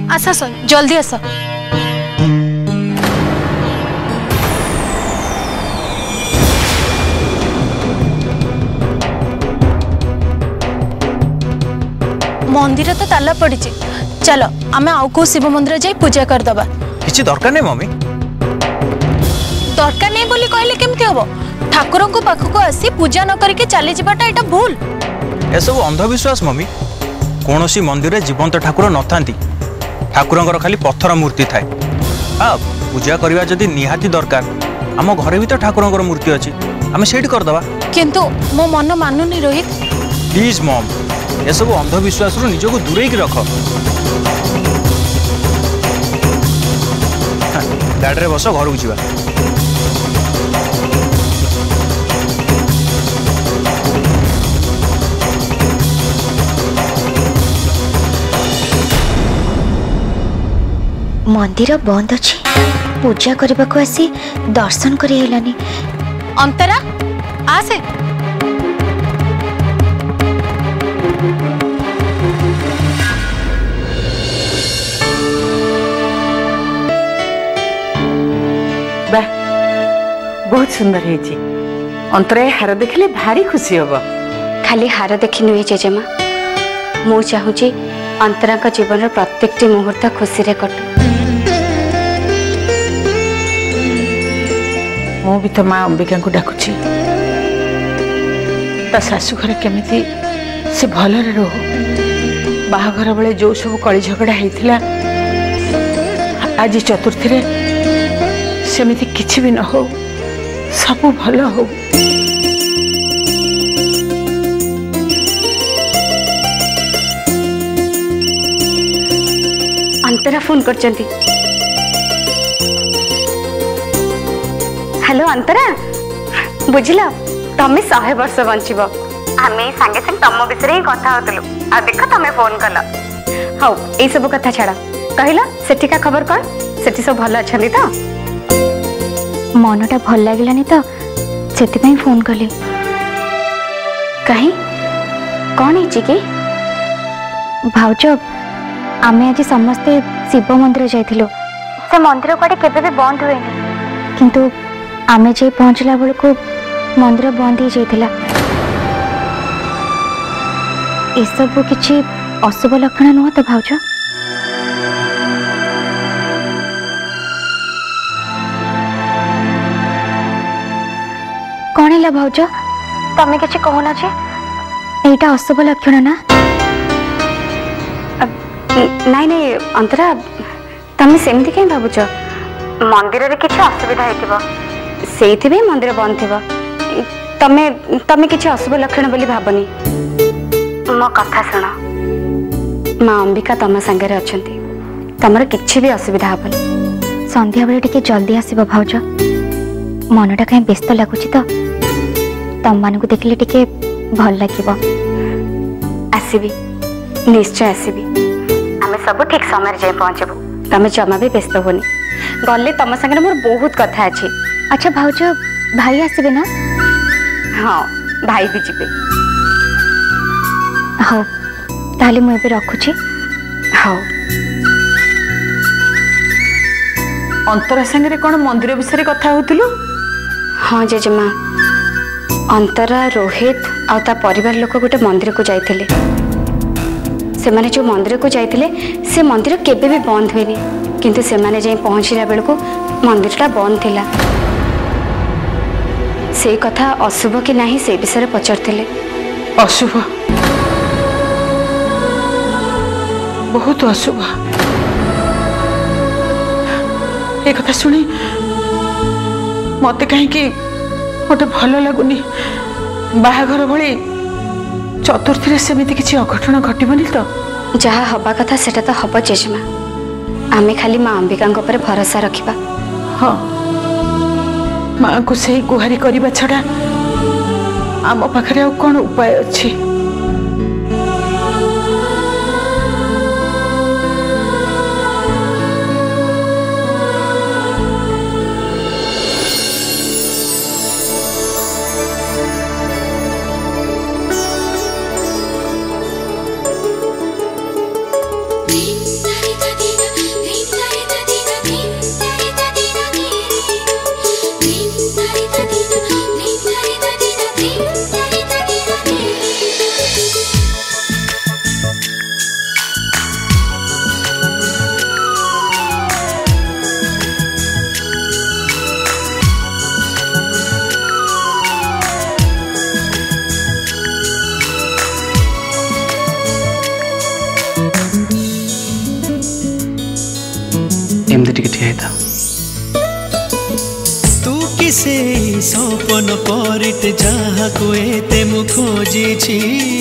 आस आस जल्दी आस। मंदिर तो ताला पड़ी। चलो आम आउ को शिव मंदिर जाई पूजा करदबा। किछि दरकार नहीं मम्मी। दरकार नहीं बोली कहले केमती हबो? ठाकुर को पाखक आसी पूजा न करके चली जाटा एटा भूल। ए सब अंधविश्वास मम्मी। कौनसी मंदिर में जीवंत ठाकुर न थांती। ठाकुरंकर खाली पत्थर मूर्ति थाए। हाँ पूजा करवा जदि निहाती दरकार आम घरे भी तो ठाकुरंकर मूर्ति अच्छी आम सेठी करदबा। किंतु मो मन मानुनी रोहित। प्लीज मम ए सब अंधविश्वास रु निजको दूरे की रख। गाड़ी में बस घर को जीवा। मंदिर बंद अच्छी पूजा करने को आसी दर्शन करी। अंतरा आसे। बहुत सुंदर है। अंतरा हार देखले भारी खुशी हम। खाली हार देखी नुहे जेजेमा मु चाहूँगी अंतरा का जीवन प्रत्येक मुहूर्त खुशी रे कटू। मु भी तो माँ अंबिका को डाकुची ता शाशु घर केमिति से भलरे रहो। बाहाघर बेले जो सब कली झगड़ा होता आज चतुर्थी रे सेमिति किछि भी न हो सब भल हो। अंतरा फोन करचंती। हेलो अंतरा बुझिल तमें 100 वर्ष बंचब। आम सांगे सांगे तुम विषय ही कथा होतलु आ देख तमें फोन कल। हाँ ये सब कथा छाड़ कहला सेठिका खबर कौन? सेठी सब भल अच्छा तो? मनटा भल लगे तो से फोन कली। कहीं कौन है कि भाउज आमे आज समस्ते शिव मंदिर जाइथिलु। से मंदिर कड़े केबे भी बंद हुए किंतु आमे जे पहुंचला बेल को मंदिर बंद ही जाइथिला। ए सब किछि अशुभ लक्षण नुह तो भाउज? कौन है भाउज तमें किछि कहूना जे एटा अशुभ लक्षण ना? नाई नाई अंतरा तमें सेमती कहीं भावुच? मंदिर रे किछि असुविधा हेतिबो सेइथिबे मंदिर बंद थिबो। तमें तमें किछि अशुभ लक्षण बोली भाबनी। मो कथा सुन माँ अंबिका तम संगे अछंती तमर किछि भी असुविधा हबनी। संध्या बेले टिके जल्दी आसीबो भाउज। मनटा कहीं व्यस्त लगुच तो तम मान को देखले टिके भल लागिबो। आसीबी निश्चय आसीबी। आमे सब ठीक समय जाए पहुंचबू। तमे जमा भी व्यस्त होनी गले तम संगे मोर बहुत कथा अछि। अच्छा भाउज भाई आसीबे ना? हाँ भाई भी जीबे। हाँ ताले मु एबे रखुछि। हाँ अंतरा संगे कौन मंदिर विषय कथा होतलु? हाँ जेजेमा अंतरा रोहित आ परिवार लोक गोटे मंदिर को जाइथिले। से माने जो मंदिर को जाइथिले से मंदिर केबे भी बंद हुएनी किंतु से माने जाई पहुंचला बेल को मंदिरटा बंद थिला। से कथा अशुभ कि नहीं से विषय पचारथिले। अशुभ बहुत अशुभ। ए कथा सुनी मते कहीं गोटे भल लगुनि। बाहाघर भली चतुर्थी सेमिति किछि अघटन घटिबनी तो? जहाँ हवा कथा सेटा तो हब जेजेमा। आमे खाली माँ अंबिका पर भरोसा रखिबा। हाँ माँ को सही गुहारी करबा छड़ा आम पाखरे आ कौन उपाय अछि? Ding, ding, ding, ding. एमती टिके ठिया था तू किसे सपन परित जहा को एते मु खोजी छी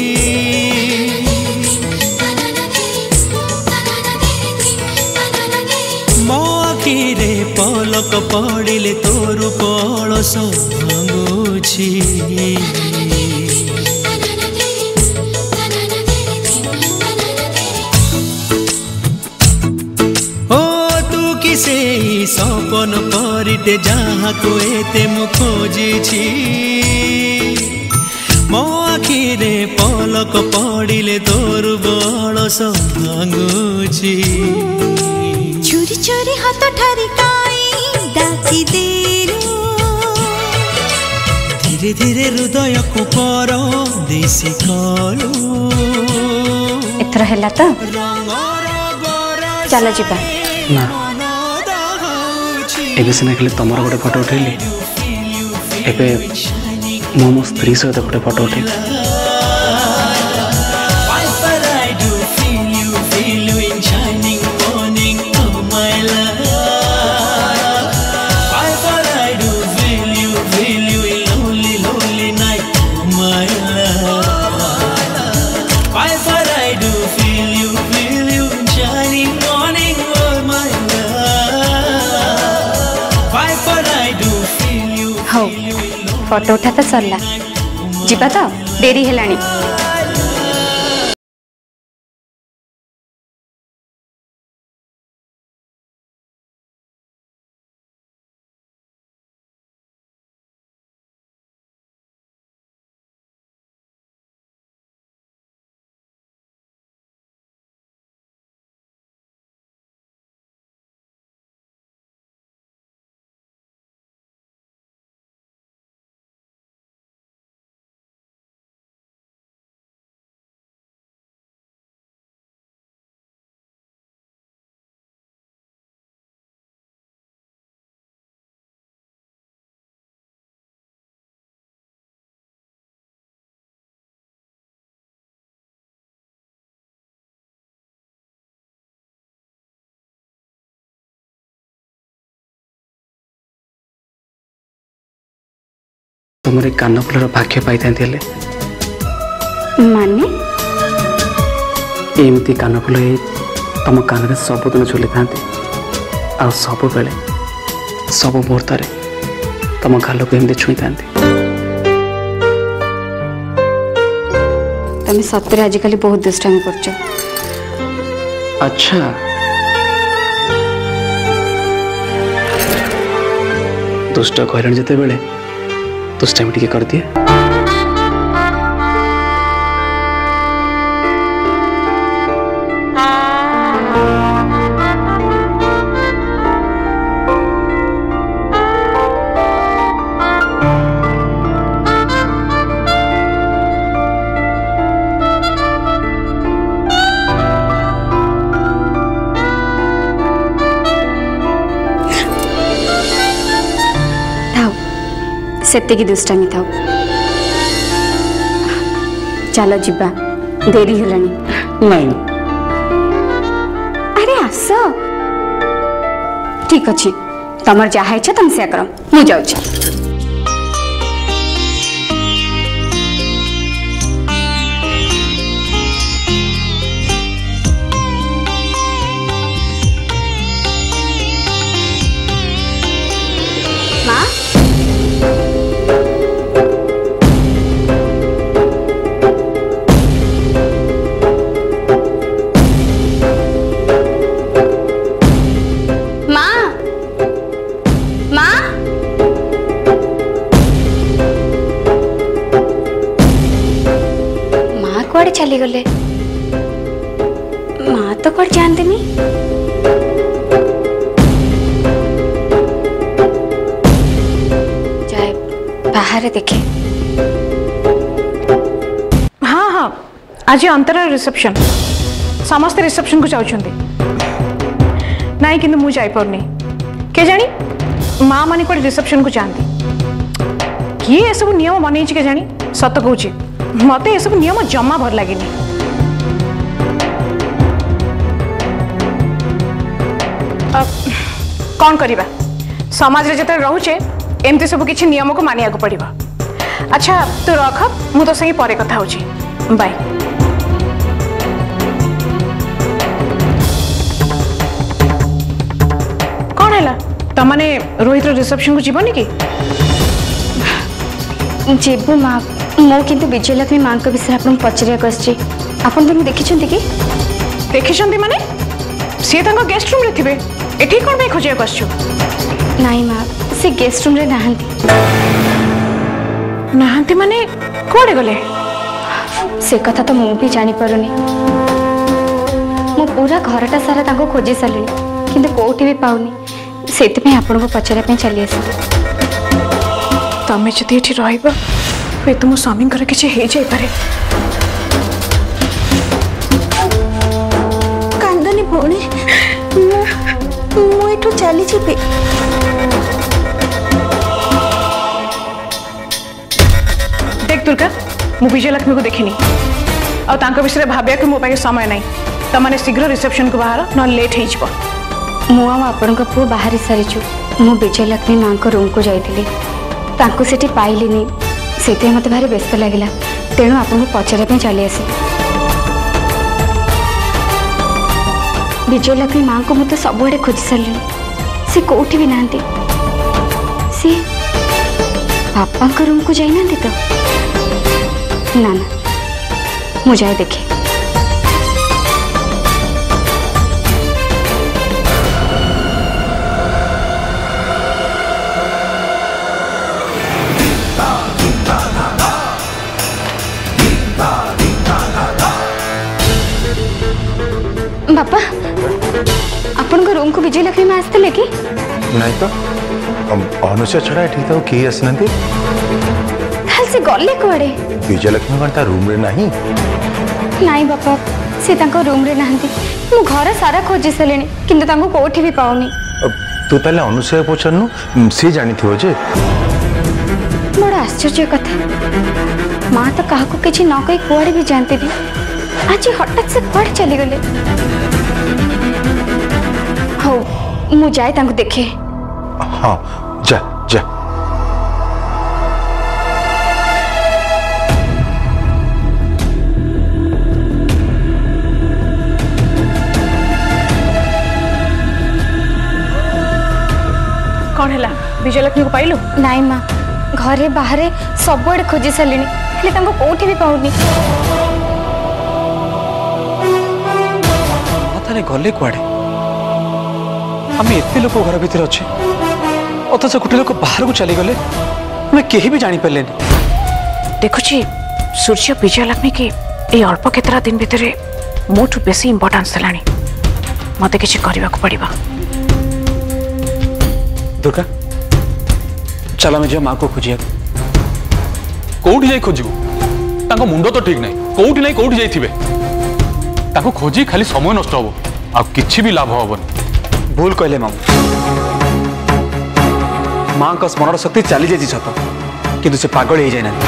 मो आखिरे पलक पड़िले तोर पलस भांगुछि सपन परिते जहा को एते मु खोजी मो आखिरे पलक पड़िले तोर बलस भांगुछि चोरी चोरी हाथ ठारी काई डाकी देलु धीरे धीरे हृदय को पर देसी कलु एथर हैला तो चलो जीवा ना एबे सिना खाली तमर गोटे फोटो उठेली एबे मो स्त्री सहित गोटे फोटो उठेली हो फोटो उठा तो सरला जीवा तो देरी हेलानी तुम कानफुलर भाग्य पाई था माने एमती कानफुल तुम कान सबुदिन झुली था आ सब बेले सब मुहूर्त तुम गाल को एमती छुई था तुम सतरे आजिकल बहुत दुष्टामी कर अच्छा दुष्ट कहले जिते बेले दुष्टामी टिके कर दिए सेतिकी दुष्टामी था चलो जीवा देरी हेलानी नहीं अरे आस ठीक अच्छे तुम जहा इच्छा तुम से कर मु जाऊँ कुआड़े चली गले माँ तो कुआड़े जानते नहीं जाए बाहर देखे आज अंतर रिसेप्शन समस्त रिसेप्शन को चाहते ना कि मुझे जापरनी के जानी माँ मैंने कौन रिसेप्शन को चाहती किए ये सब नियम बन के जानी सत कहूँ मत ये सब नियम जमा भल लगे कौन करवा समाज रे जते रोचे एमती सब किसी नियम को मानिया को पड़िबा। अच्छा तू रख मु तो संगे परे कथा होची बाय। कौन है तमने रोहित रिसेप्शन को जीवनी कि जेबू माँ मो किंतु विजयलक्ष्मी माँ को विषय आपन पचरिया आछि आपन तो देखिछंती कि देखिछंती माने सी तांको गेस्ट रूम रे थिबे एठी कोन बे खोजिया आछो नाई माँ से गेस्ट रूम रे नहांती नहांती माने कोड़े गले से कथा तो मु भी जानी परनी मु पूरा घरटा सारा तांको खोजी साली किंतु कोठी भी पाउनी सेति में आपन को पचरिया पे चली आसी तमे जदि एठी रहइबा पे तुम स्वामी घर किछि हे जाय पारे कांदनी भौणी मु चली जीबे देख दुर्गा मु विजयलक्ष्मी को देखिनी आ तांको विषय भाबिया कि मो पाके समय नहीं तमने शीघ्र रिसेप्शन को बाहर न लेट हे जिवो मु आपन को पु बाहर सारिछु मु विजयलक्ष्मी माँ को रूम को जाइतिली तांको सेठी पाइलिनी सेते मते भारी व्यस्त लागिला तेणु आपन को पचरे पे चली आसी विजयलक्ष्मी माँ को मुझे सबुआड़े खोजी सारे सी कौटी भी नहांती सी बापा का रूम को जाई ना तो ना मु जाए देखे बापा अपन को रूम को विजयलक्ष्मी में आसते कि नहीं तो अनुषा छड़ा एठी तो किए आसनंती थाल से गले कोड़े विजयलक्ष्मी कौन रूम रे नहीं नाई बापा से तांको रूम रे नहांती मु घर सारा खोजी सालेनी किंतु तांको कोठी भी पाउनी तू ताले अनुषा पछरनु से जानी थियो जे बड़ा आश्चर्य कथा माँ तो काहा को किछि न कहि कुआड़े भी जानते भी आज हठात से कुआड़े चली गले हो मु जाए तांको देखे हाँ जा जा कौन है विजयलक्ष्मी को पाइलु नाई माँ घरे बाहर सबुआड़े खोजी सारे हेले तांको कोठी भी पाउनी ताले गले कुआड़े आम एते लोक घर भीतर अच्छे अथच गोटे लोक बाहर को चली गले हमें कहीं भी जानी पारे देखुची सूर्य विजयलक्ष्मी की ये अल्प केतरा दिन भितर मोठू बेसी इंपोर्टेंस देलानी मते किछि करबा को पड़िबा दुर्गा चल आम जा माँ को खोजिया कौटी जाई खोजिबो तांको मुंडो तो ठीक नहीं कौटी नहीं कौटी जाइथिबे ताको खोजी खाली समय नष्ट हबो आ किछि भी लाभ हबन भूल कहले मामू माँ का स्मरण शक्ति चली जाए सत किंतु से पागल हो जाए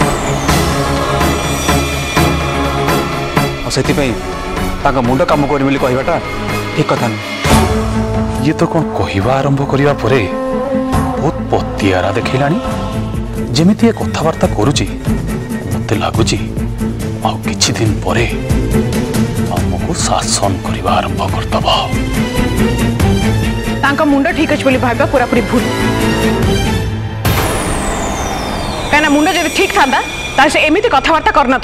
से मुंड कम कर कहवाटा ठीक कथा नहीं ये तो कौन कहवा आरंभ करने परे बहुत पतियारा देखलानी जमीती कथबार्ता करुची मत लगुच किछि दिन परे हमको शासन करने आरंभ करदब तांका मुंड ठीक अच्छे बोली भाबा पूरा पूरी भूल कहीं मुंड जब ठीक था से एमती कथबार्ता करना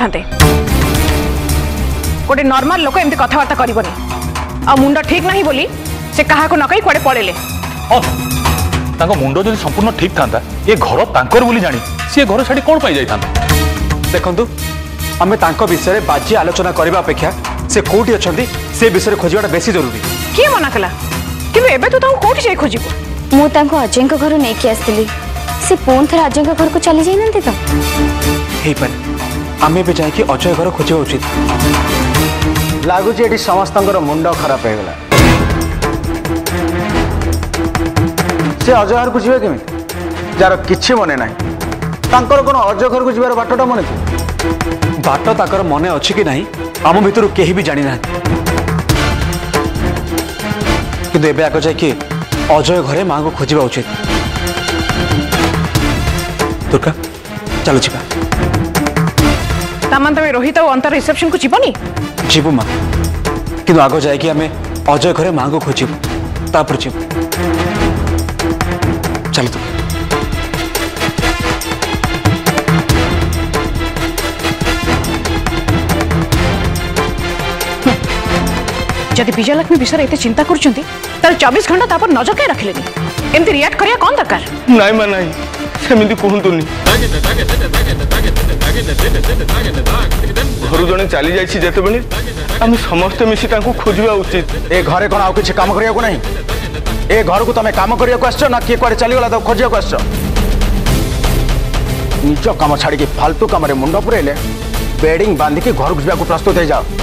गोटे नॉर्मल लोक एमती कथबार्ता करबनी आ मुंड ठीक नहीं बोली से कहा को न कही कुआडे पळेले हां तांको मुंड जदि संपूर्ण ठीक था ये घर तांकर बोली जानी सी घर छाड़ी कौन पाई जाई देखंतु आमे तांको विषय में बाजी आलोचना करबा अपेक्षा से कोठी अछंती से विषय खोजिबाटा बेसी जरूरी किए मना कला किबे एबे तो तांको कोठी जाई खोजिबो मु तांको अजय को घर नहीं के आस्तिली से पुन थर अजय को घर को चली जाई नंती तो हे पर आम भी जाकि अजय घर खोजा उचित। लगुच ये समस्त मुंड खराब हो गला से अजय घर को जी केमी जार कि मन ना कौन अजय घर को जीवार बाटटा मन बाट ताकर मन अच्छी कि नहीं आम भितर कहीं भी जानी ना कि एबे आग जाकि अजय घरे माँ को खोजा उचित। दुर्गा चलो जी तामान तमे रोहित और अंतर रिसेप्शन को जीवनी जीवु माँ कि आग जाकि आम अजय घरे माँ को खोजबू तापर जीव चलो तुम जदि विजयलक्ष्मी विषय एत चिंता कर 24 घंटा तापर नजर कहीं रखिले एमती रिएक्ट करिया कौन दरकार नाई मा नाई सेमिति कहतुनी घर जड़े चली जाते आम समस्ते मिसी खोजा उचित। ए घरे कौन आउ किसी काम करिया नहीं ए घर को तुम काम करिया आस ना किए कुआडे चलीगला तो खोजा आस निज कम छाड़ी फालतू कम मुंड पुरेले बेडिंग बांधिकी घर को जावाक प्रस्तुत हो जाओ।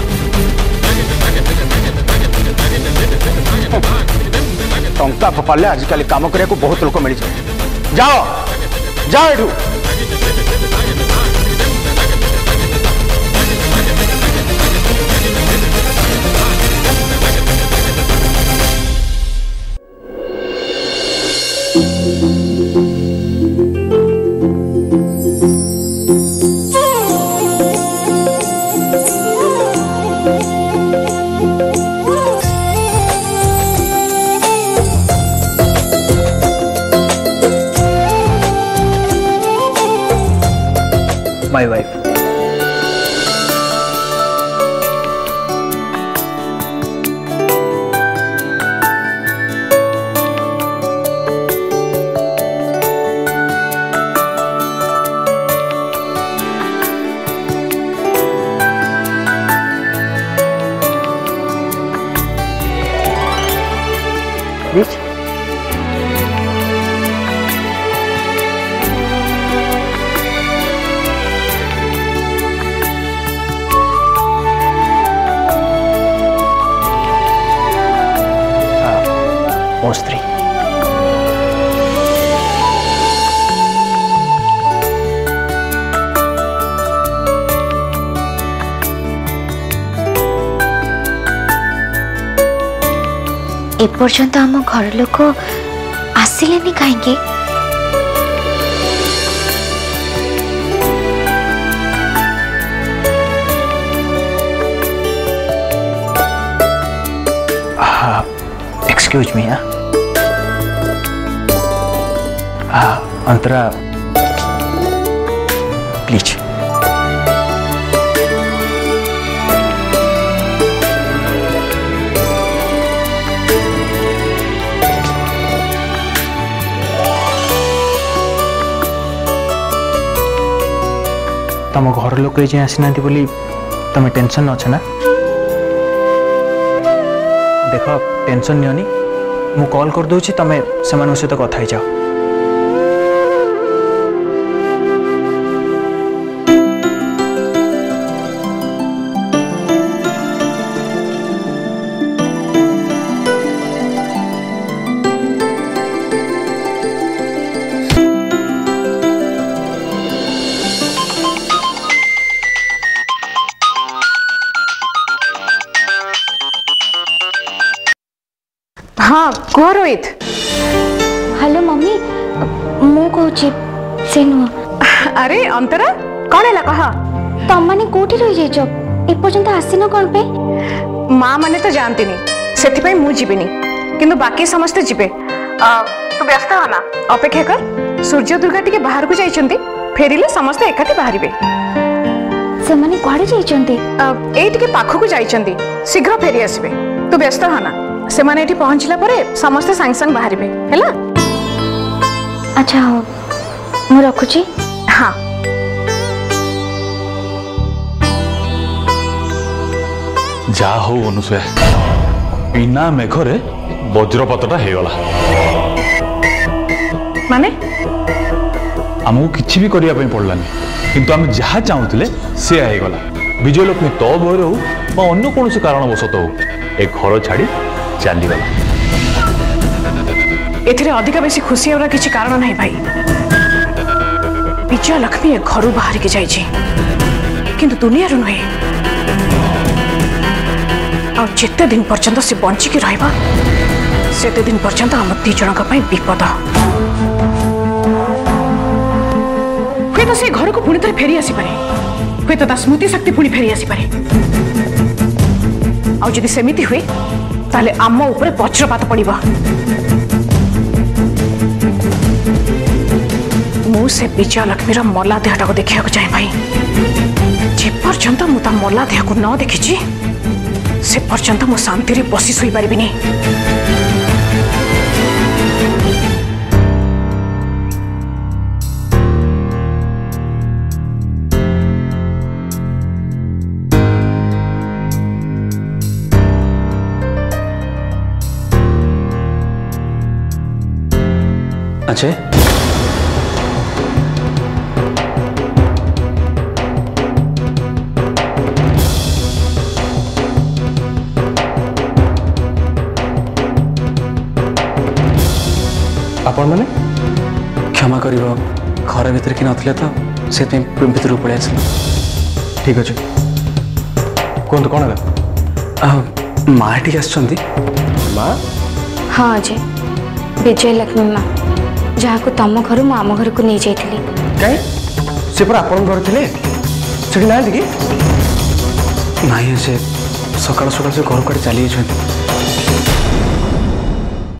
टंका फोपाड़े आजिकल काम करने को बहुत लोक मिल जाओ जाओ एठू My wife. Which? स्त्री एपर्यंत आम घर लोक आसिले कहीं एक्सक्यूज मी अंतरा प्लीज तम घर लोक ये आसीना बोली तुम टेंशन अच्छे ना देख टेंशन नियोनी मु कॉल कर दूची तमे सेमान सहित कथा ही जाओ। हाँ कह रोहित। हेलो मम्मी मु कहूँ से नुह। अरे अंतरा कौन है कह तुम मैंने कौटी रही जाइछ एपर्यंत आसीन कौन पे माँ मैंने तो जानती से मु जीविनी किंतु बाकी समस्ते जीवे तू व्यस्त हो ना अपेक्षा कर सूर्य दुर्गा टी बाहर को जाइछंती फेरिले समस्ते एकाठी बाहरिबे से माने कुआडे जाइछंती एटिके पाखकु जाइछंती शीघ्र फेरी आसबे तू व्यस्त हो ना से माने एठी पहुंचला परे समस्त संग संग बाहरिबे हैला। अच्छा हो मु रखुची। हाँ जा हो अनुसया बिना मेघरे वज्रपातटा हेगला माने आमको किछि भी करिया पई पड़लानी किंतु आम जहाँ चाहूले सी गला विजयलक्ष्मी तो भयर हो अन्य कौन कारणवशत हो ए घर छाड़ी चलीगला। एथिरे अधिका बेसी खुशी होरा किसी कारण नहीं भाई। विजयलक्ष्मी ए घर बाहर के जाइए किंतु दुनिया नुहे आ जिते दिन पर्यंत से बंचिकी रहिबा सेते दिन पर्यंत आम दी जन विपद। हुए तो से घर को पुणी थे फेरी आसी पारे, हुए तो स्मृति शक्ति पुणी फेरी आसी पारे। आ जदि सेमिति हुए ताले आम ऊपर वज्रपात पड़िबा। मु से विजयलक्ष्मी मला देहटा को देखा चाहे भाई। जे पर्यंत मु ता मला देह को न देखी से पर्यंत मु शांति रे बसी सोई पारिबिनी। अजय आपण मैंने क्षमा कर घर भीतर कि नथिले तो से भीतर पड़े आस। ठीक अच्छे कहतु कौन है माँ टी आसछंती। माँ हाँ अजय विजयलक्ष्मी माँ जहाँ को तुम घर मु आम घर को नहीं जाइली। कहीं से पर आपण घर थे से ना कि नाई से सकाल सकाल से घर कड़े चली जाइए।